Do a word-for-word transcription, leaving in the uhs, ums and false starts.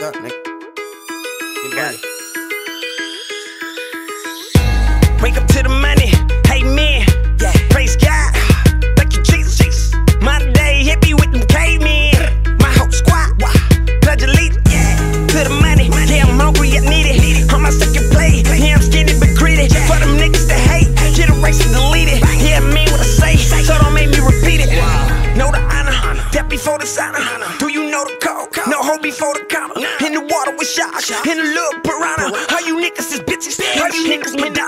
up, nigga. Get money. Wake up to the money, amen. Yeah. Praise God, thank you Jesus. Jesus. Modern day hippie with them cavemen. My whole squad, pledge allegiance yeah. to the money. Yeah, I'm hungry, I need it. On my second plate, yeah, I'm skinny but greedy. For them niggas that hate, get erased and deleted. Yeah, I mean what I say, so don't make me repeat it. Know the honor, death before the sign. Do you know the code? No hold before the comma. In the water with shots, in the little piranha. All you niggas is bitches, all you niggas been